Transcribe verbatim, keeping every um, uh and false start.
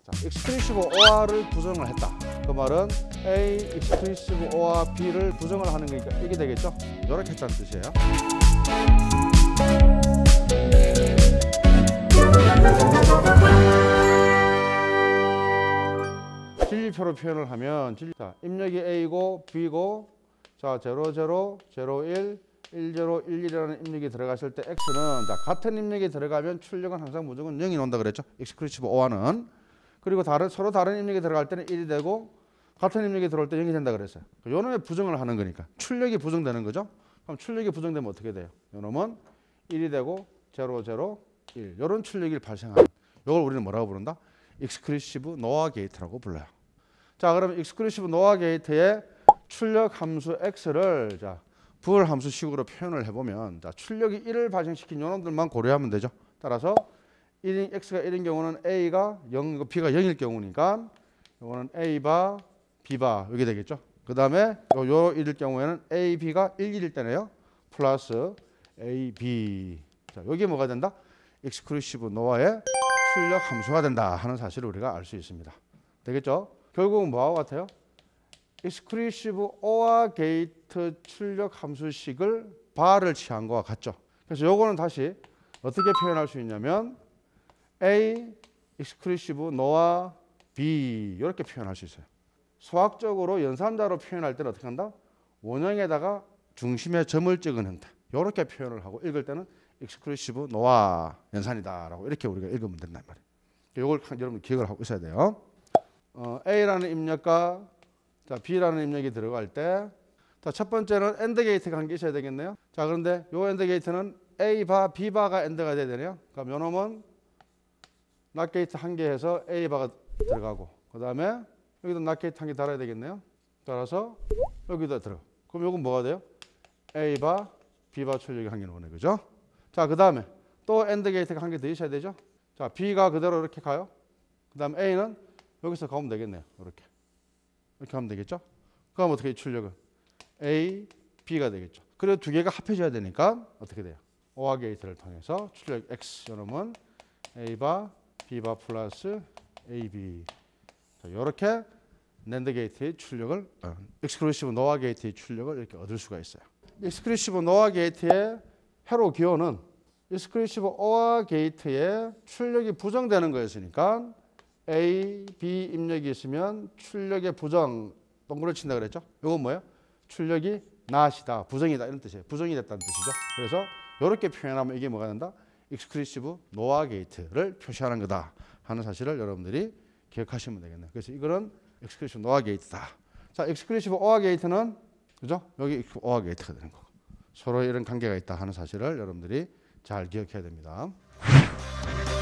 자, exclusive or를 부정을 했다. 그 말은 A exclusive or B를 부정을 하는 거니까 이게 되겠죠? 이렇게 했다는 뜻이에요. 진리표로 표현을 하면 진리, 자, 입력이 A고 B고 자 제로 제로 제로 일 일 제로 일 일이라는 입력이 들어갔을 때 X는 자, 같은 입력이 들어가면 출력은 항상 무조건 영이 나온다 그랬죠. exclusive or는. 그리고 다른 서로 다른 입력이 들어갈 때는 일이 되고 같은 입력이 들어올 때 영이 된다 그랬어요. 요놈의 부정을 하는 거니까 출력이 부정되는 거죠. 그럼 출력이 부정되면 어떻게 돼요? 요놈은 일이 되고 제로 제로 일 이런 출력이 발생하는 이걸 우리는 뭐라고 부른다? exclusive NOR gate라고 불러요. 자, 그러면 exclusive NOR gate의 출력 함수 x를 자, 불 함수식으로 표현을 해보면 자, 출력이 일을 발생시킨 요놈들만 고려하면 되죠. 따라서 일인 x가 일인 경우는 a가 영, b가 영일 경우니까 이거는 a바 b바 이게 되겠죠. 그 다음에 요, 요 일일 경우에는 a, b가 일, 일일 때네요. 플러스 a, b. 자, 여기 뭐가 된다? exclusive NOR의 출력 함수가 된다 하는 사실을 우리가 알 수 있습니다. 되겠죠? 결국은 뭐하고 같아요? exclusive or gate 출력 함수식을 bar를 취한 거와 같죠. 그래서 요거는 다시 어떻게 표현할 수 있냐면 A exclusive NOR B 이렇게 표현할 수 있어요. 수학적으로 연산자로 표현할 때는 어떻게 한다? 원형에다가 중심에 점을 찍은 형태 이렇게 표현을 하고 읽을 때는 exclusive NOR 연산이다라고 이렇게 우리가 읽으면 된단 말이에요. 이걸 여러분 기억을 하고 있어야 돼요. 어, A라는 입력과 자, B라는 입력이 들어갈 때 자, 첫 번째는 AND 게이트가 한 개 있어야 되겠네요. 자, 그런데 요 AND 게이트는 A바, B바가 AND가 돼야 되네요. 그럼 요놈은 낫 게이트 한 개 해서 A바가 들어가고 그 다음에 여기도 낫 게이트 한 개 달아야 되겠네요. 따라서 여기도 들어가. 그럼 요건 뭐가 돼요? A바, B바 출력이 한 개 나오네. 그죠? 자, 그 다음에 또 AND 게이트가 한 개 더 있어야 되죠. 자, B가 그대로 이렇게 가요. 그 다음 A는 여기서 가면 되겠네요. 이렇게. 이렇게 하면 되겠죠? 그럼 어떻게 출력은? A, B가 되겠죠. 그래도 두 개가 합해져야 되니까 어떻게 돼요? 오어 게이트를 통해서 출력 X 요놈은 A바, B바 플러스 에이 비. 자, 이렇게 낸드 게이트의 출력을 어, exclusive NOR 게이트의 출력을 이렇게 얻을 수가 있어요. exclusive NOR 게이트의 회로 기호는 exclusive OR 게이트의 출력이 부정되는 거였으니까 A, B 입력이 있으면 출력의 부정 동그를 친다 그랬죠? 이건 뭐예요? 출력이 not이다, 부정이다 이런 뜻이에요. 부정이 됐다는 뜻이죠. 그래서 이렇게 표현하면 이게 뭐가 된다? exclusive NOR 게이트를 표시하는 거다 하는 사실을 여러분들이 기억하시면 되겠네요. 그래서 이거는 exclusive NOR 게이트다. 자, exclusive OR 게이트는 그죠? 여기 오어 게이트가 되는 거고 서로 이런 관계가 있다 하는 사실을 여러분들이 잘 기억해야 됩니다.